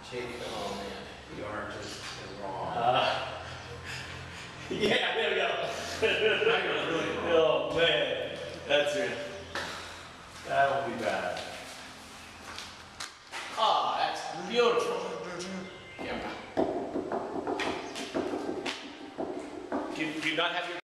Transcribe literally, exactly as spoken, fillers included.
Take, oh man, the orange is wrong. Uh, yeah, there we go. Now you're really wrong. Oh man, that's it. That'll be bad. Ah, that's beautiful. Yeah. Do you, do you not have your